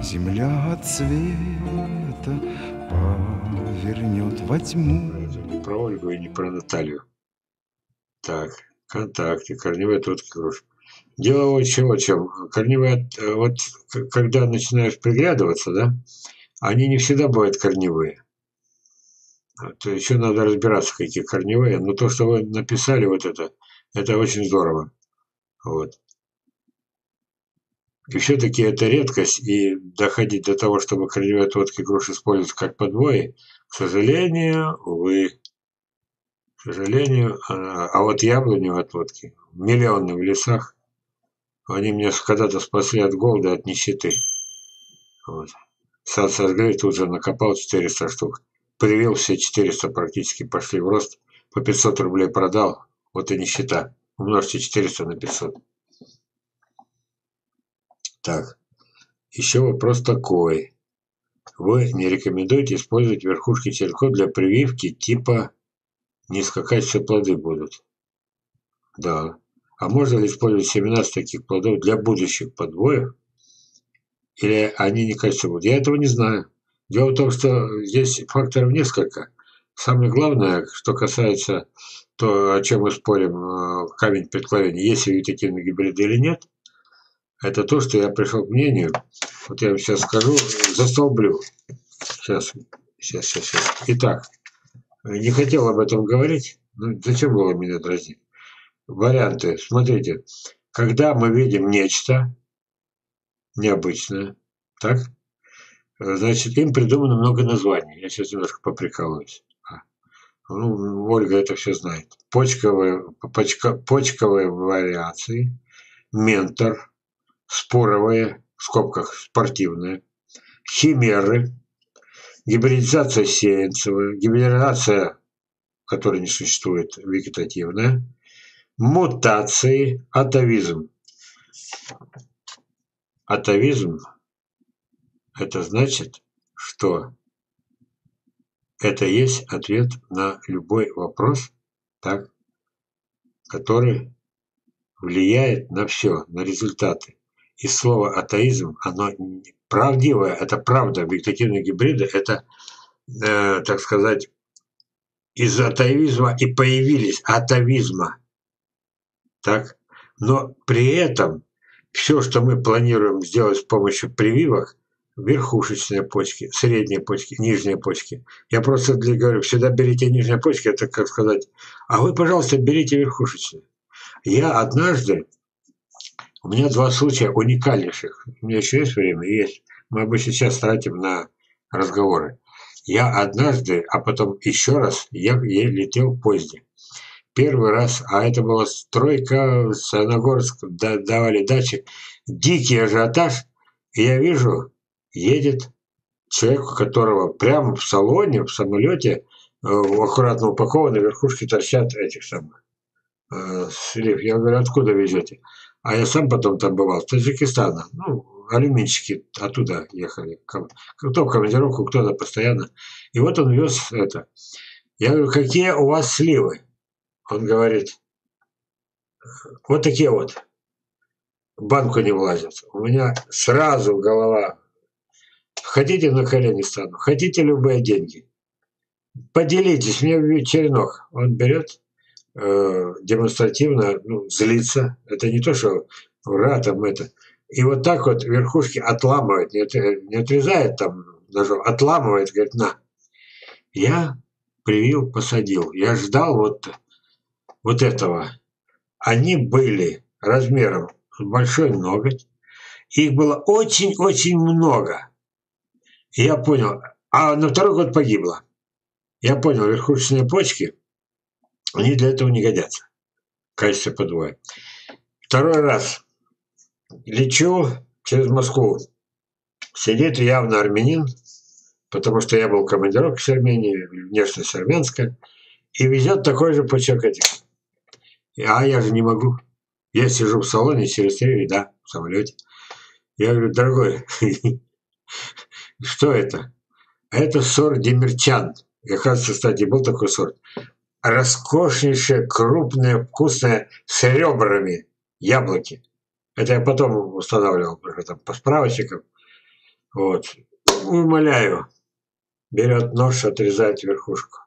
Земля от света повернет во тьму. Не про Ольгу и не про Наталью. Так, контакты, корневые отводки груш. Дело вот чего, чем. Корневые, вот когда начинаешь приглядываться, да, они не всегда бывают корневые. То еще надо разбираться, какие корневые. Но то, что вы написали, вот это очень здорово. Вот. И все-таки это редкость, и доходить до того, чтобы корневые отводки груш использовать как подвои, к сожалению, увы, к сожалению, а вот яблоневые отводки, миллионы в лесах, они меня когда-то спасли от голода, от нищеты. Вот. Сад сожгли, тут же накопал 400 штук. Привил все 400, практически пошли в рост. По 500 рублей продал. Вот и нищета. Умножьте 400 на 500. Так. Еще вопрос такой. Вы не рекомендуете использовать верхушки черенков для прививки типа не скакать, все плоды будут? Да. А можно ли использовать семена с таких плодов для будущих подвоев? Или они не качественные будут? Я этого не знаю. Дело в том, что здесь факторов несколько. Самое главное, что касается то, о чем мы спорим, камень преткновения, есть ли вегетативные гибриды или нет, это то, что я пришел к мнению, вот я вам сейчас скажу, застолблю. Сейчас. Итак, не хотел об этом говорить, ну зачем было меня дразнить? Варианты, смотрите, когда мы видим нечто необычное, так? Значит, им придумано много названий. Я сейчас немножко поприкалываюсь. Ну, Ольга это все знает. Почковые вариации, ментор, споровые, в скобках спортивные, химеры, гибридизация сеянцевая, гибридизация, которой не существует, вегетативная, мутации, атовизм. Атовизм – это значит, что это есть ответ на любой вопрос, так, который влияет на все, на результаты. И слово атеизм, оно правдивое, это правда. Вегетативные гибриды – это, так сказать, из атеизма и появились, атовизма. Так? Но при этом все, что мы планируем сделать с помощью прививок, верхушечные почки, средние почки, нижние почки. Я просто говорю, всегда берите нижние почки, это как сказать, а вы, пожалуйста, берите верхушечные. Я однажды, у меня 2 случая уникальнейших, у меня еще есть время? Есть. Мы обычно сейчас тратим на разговоры. Я однажды, а потом еще раз, я летел в поезде. Первый раз, а это была стройка, Саяногорск, давали дачи, дикий ажиотаж, и я вижу, едет человек, у которого прямо в салоне, в самолете, аккуратно упакованы, верхушки торчат этих самых слив. Я говорю, откуда везете? А я сам потом там бывал, с Таджикистана. Ну, алюминщики оттуда ехали. Кто в командировку, кто-то постоянно. И вот он вез это. Я говорю, какие у вас сливы? Он говорит, вот такие вот. В банку не влазят. У меня сразу голова. Хотите, на колени стану? Хотите любые деньги? Поделитесь, мне черенок. Он берет, демонстративно, ну, злится. Это не то, что ура, там это. И вот так вот верхушки отламывает, не отрезает там ножом, отламывает, говорит, на. Я привил, посадил. Я ждал вот этого. Они были размером с большой ноготь. Их было очень-очень много. И я понял. А на второй год погибло. Я понял, верхушечные почки, они для этого не годятся. В качестве подвоя. Второй раз лечу через Москву. Сидит явно армянин, потому что я был в командировке с Арменией, внешность армянская, и везет такой же пучок этих. А я же не могу. Я сижу в салоне через 3 ряда в самолете. Я говорю, дорогой, что это? Это сорт Демирчан. И, оказывается, кстати, был такой сорт. Роскошнейшее, крупное, вкусное, с ребрами яблоки. Это я потом устанавливал уже там по справочникам. Вот. Умоляю. Берет нож, отрезает верхушку.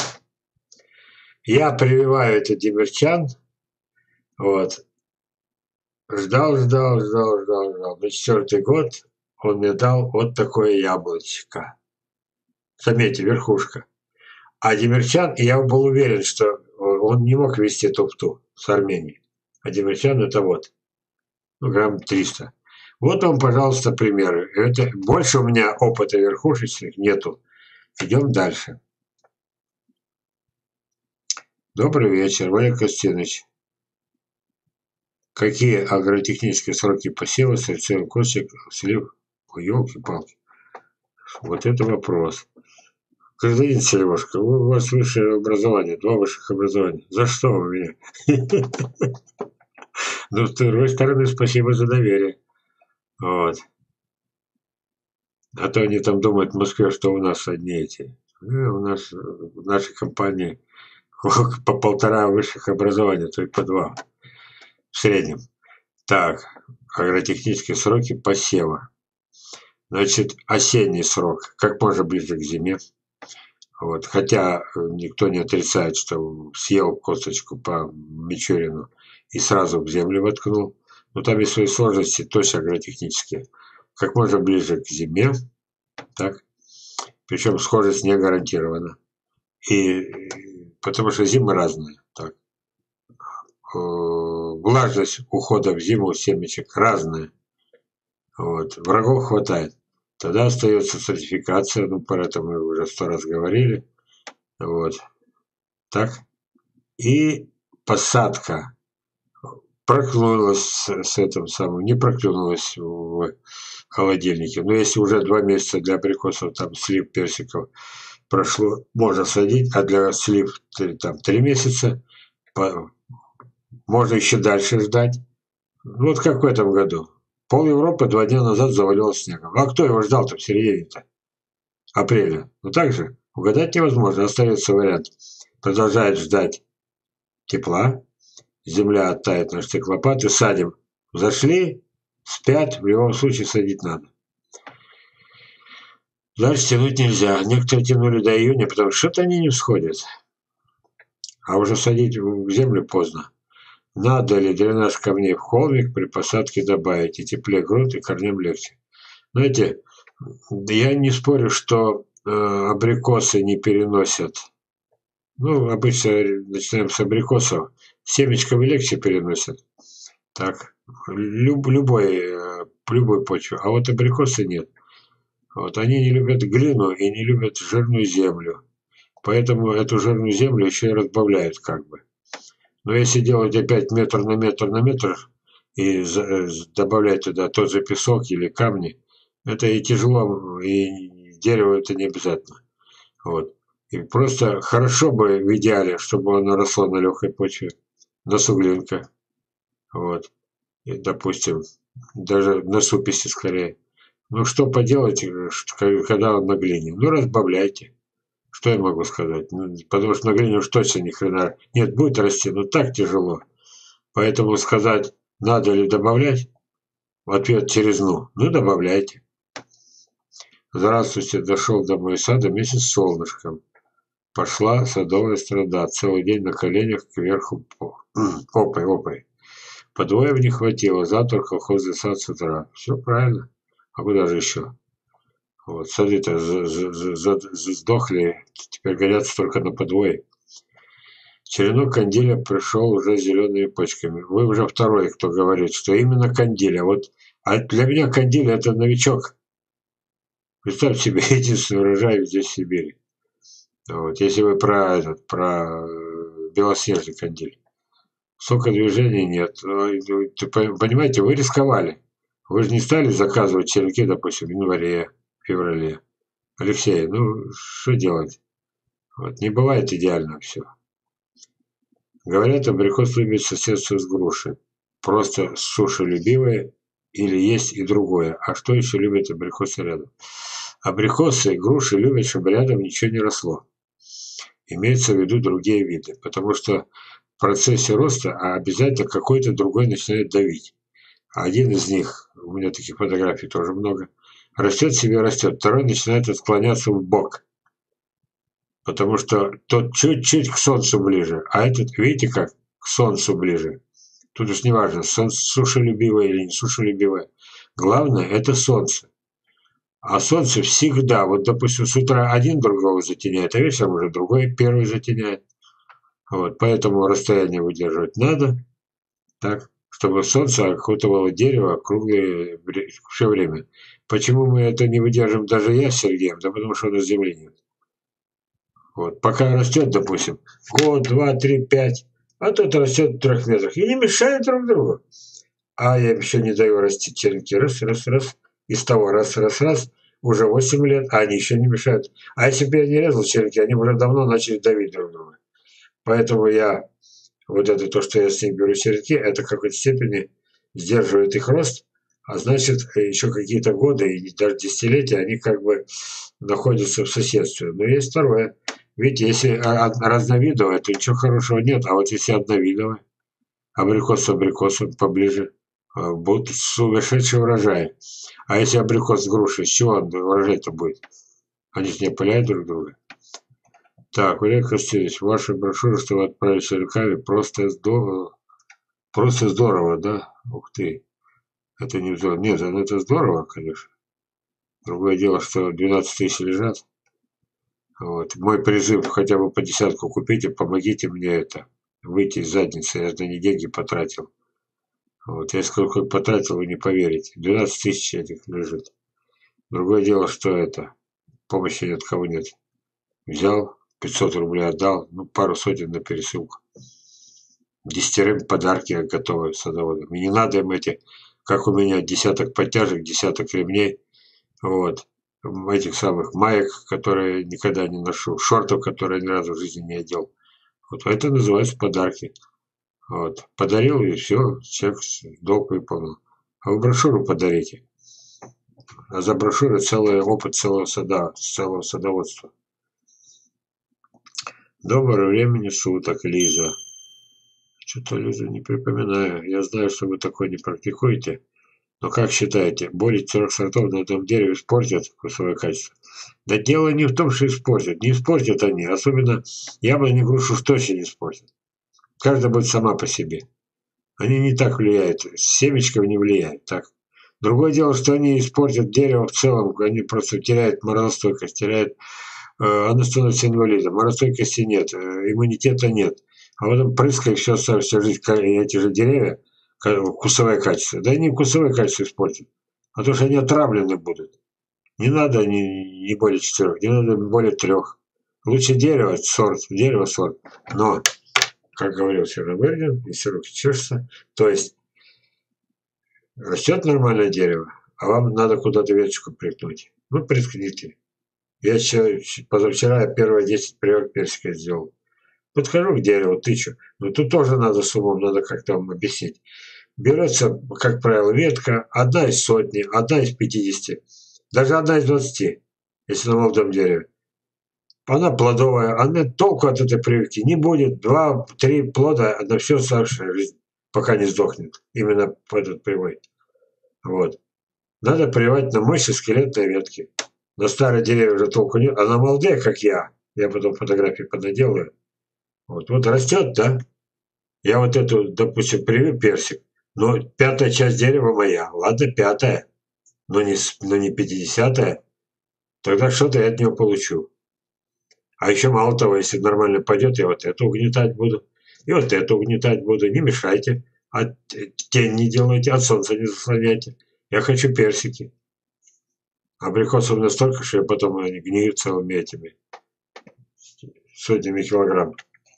Я прививаю этот демерчан. Вот. Ждал. На 4-й год он мне дал вот такое яблочко. Заметьте, верхушка. А демерчан, я был уверен, что он не мог вести туфту с Армении. А демерчан это вот. Ну, грамм 300. Вот вам, пожалуйста, примеры. Это, больше у меня опыта верхушечных нету. Идем дальше. Добрый вечер, Валерий Костянович. Какие агротехнические сроки посева сорцевый костик слив? Ой, елки-палки. Вот это вопрос. Гражданин Сережка, у вас высшее образование, 2 высших образования. За что у меня? Но с другой стороны, спасибо за доверие. Вот. А то они там думают в Москве, что у нас одни эти. У нас в нашей компании по 1,5 высших образования, то и по 2 в среднем. Так, агротехнические сроки посева. Значит, осенний срок, как можно ближе к зиме. Вот. Хотя никто не отрицает, что съел косточку по Мичурину и сразу в землю воткнул. Но там есть свои сложности, точно агротехнические. Как можно ближе к зиме, так? Причем схожесть не гарантирована. И потому что зимы разные. Так. Влажность ухода в зиму семечек разная. Вот. Врагов хватает. Тогда остается сертификация, ну, про это мы уже 100 раз говорили. Вот. Так. И посадка проклюнулась с этим самым, не проклюнулась в холодильнике. Но если уже 2 месяца для абрикосов, там, слив персиков прошло, можно садить, а для слив там 3 месяца, можно еще дальше ждать. Вот как в этом году. Пол Европы 2 дня назад завалилось снегом. А кто его ждал-то в середине-то? Апреля. Ну так же. Угадать невозможно. Остается вариант. Продолжает ждать тепла. Земля оттает на стеклопаты. Садим. Зашли, спят. В любом случае садить надо. Дальше тянуть нельзя. Некоторые тянули до июня, потому что что-то они не всходят. А уже садить в землю поздно. Надо ли дренаж камней в холмик при посадке добавить, и теплее грунт, и корням легче. Знаете, я не спорю, что абрикосы не переносят. Ну, обычно начинаем с абрикосов. Семечковые легче переносят. Так, любую почву. А вот абрикосы нет. Вот, они не любят глину и не любят жирную землю. Поэтому эту жирную землю еще и разбавляют как бы. Но если делать опять метр на метр и добавлять туда тот же песок или камни, это и тяжело, и дерево это не обязательно. Вот. И просто хорошо бы в идеале, чтобы оно росло на легкой почве, на суглинках. Вот. И, допустим, даже на суписи скорее. Ну что поделать, когда он на глине? Ну разбавляйте. Что я могу сказать? Ну, потому что на глине уж точно ни хрена нет, будет расти, но так тяжело. Поэтому сказать, надо ли добавлять, в ответ через «ну». Ну, добавляйте. Здравствуйте, дошел до моего сада месяц с солнышком. Пошла садовая страда, целый день на коленях кверху опой. Подвоев не хватило, завтра колхозный сад с утра. Все правильно. А куда же еще? Вот, сады-то сдохли, теперь горятся только на подвое. Черенок кандиля пришел уже с зелеными почками. Вы уже второй, кто говорит, что именно кандиля. Вот, а для меня кандиль это новичок. Представьте себе, единственный урожай здесь в Сибири. Вот, если вы про белоснежный кандиль. Столько движений нет. Понимаете, вы рисковали. Вы же не стали заказывать черенки, допустим, в январе, феврале. Алексей, ну что делать? Вот, не бывает идеально все. Говорят, абрикос любит соседство с грушей. Просто сушелюбивые или есть и другое. А что еще любят абрикосы рядом? Абрикосы и груши любят, чтобы рядом ничего не росло. Имеются в виду другие виды, потому что в процессе роста обязательно какой-то другой начинает давить. Один из них, у меня таких фотографий тоже много, растет себе растет, второй начинает отклоняться в бок, потому что тот чуть-чуть к солнцу ближе, а этот, видите как, к солнцу ближе. Тут уж не важно, солнце сушелюбивое или не сушелюбивое. Главное – это солнце. А солнце всегда, вот, допустим, с утра один другого затеняет, а вечером уже другой первый затеняет. Вот, поэтому расстояние выдерживать надо, так, чтобы солнце окутывало дерево круглое все время. Почему мы это не выдерживаем, даже я с Сергеем? Да потому что у нас земли нет. Вот, пока растет, допустим, год, 2, 3, 5, а тот растет в 3 метрах и не мешает друг другу. А я еще не даю расти черенки, раз, из того раз, уже 8 лет, а они еще не мешают. А если бы я не резал черенки, они бы уже давно начали давить друг друга. Поэтому я, вот это то, что я с них беру черенки, это в какой-то степени сдерживает их рост, а значит, еще какие-то годы и даже десятилетия они как бы находятся в соседстве. Но есть второе. Видите, если разновидовое, то ничего хорошего нет, а вот если одновидовое, абрикос с абрикосом поближе, будут сумасшедшие урожаи. А если абрикос с грушей, с чего урожай-то будет? Они же не опыляют друг друга. Так, Валерий Костевич, ваша брошюра, что вы отправили черенками, просто здорово. Просто здорово, да? Ух ты. Это не здорово. Нет, это здорово, конечно. Другое дело, что 12 тысяч лежат. Вот. Мой призыв, хотя бы по десятку купите, помогите мне это выйти из задницы. Я же не деньги потратил. Вот. Я сколько потратил, вы не поверите. 12 тысяч этих лежит. Другое дело, что это. Помощи ни от кого нет. Взял, 500 рублей отдал, ну, пару сотен на пересылку. 10 подарки готовы садоводам. И не надо им эти, как у меня, десяток подтяжек, десяток ремней. Вот. Этих самых маек, которые никогда не ношу, шортов, которые ни разу в жизни не одел. Вот это называется подарки. Вот. Подарил и все, человек долг выполнил. А вы брошюру подарите. А за брошюрой целый опыт целого садоводства. Доброго времени суток, Лиза. Что-то, Лиза, не припоминаю. Я знаю, что вы такое не практикуете. Но как считаете, более 4 сортов на одном дереве испортят вкусовое качество? Да дело не в том, что испортят. Не испортят они. Особенно яблони и грушу уж точно не испортят. Каждая будет сама по себе. Они не так влияют. Семечков не влияет. Так. Другое дело, что они испортят дерево в целом. Они просто теряют морозостойкость, теряют... оно становится инвалидом. Морозостойкости нет, иммунитета нет. А потом прыскай все оставшуюся жизнь эти же деревья, вкусовое качество. Да они вкусовое качество испортят. А то, что они отравлены будут. Не надо не более 4, не надо более 3. Лучше дерево сорт. Но, как говорил Чернобырдин, если руки чешутся, то есть растет нормальное дерево, а вам надо куда-то веточку приткнуть. Ну, приткните. Я позавчера первые 10 прививок персика сделал. Подхожу к дереву, тычу. Но тут тоже надо с умом, надо как-то вам объяснить. Берется, как правило, ветка, одна из 100, одна из 50, даже одна из 20, если на молодом дереве. Она плодовая, она толку от этой прививки не будет. 2-3 плода на всю оставшуюся жизнь, пока не сдохнет. Именно в этот привой. Вот. Надо прививать на мощные скелетные ветки. На старые деревья уже толку нет, а на молодые, как я потом фотографии понаделаю. Вот растет, да? Я вот эту, допустим, привил персик, но 5-я часть дерева моя. Ладно, 5-я, но не 50-я. Тогда что-то я от него получу. А еще мало того, если нормально пойдет, я вот это угнетать буду, и вот это угнетать буду. Не мешайте, тень не делайте, от солнца не заслоняйте. Я хочу персики. Абрикосов настолько, что я потом они гниют целыми этими сотнями килограмм.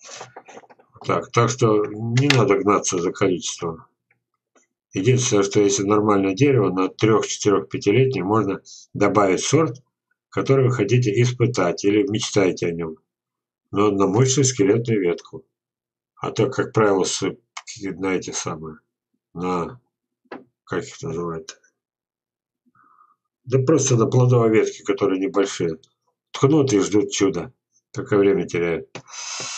Так что не надо гнаться за количеством. Единственное, что если нормальное дерево на 3-4-5-летнее, можно добавить сорт, который вы хотите испытать или мечтаете о нем. Но на мощную скелетную ветку. А то, как правило, на эти самые, как их называют? Да просто на плодовой ветке, которые небольшие. Ткнут и ждут чуда. Только время теряют.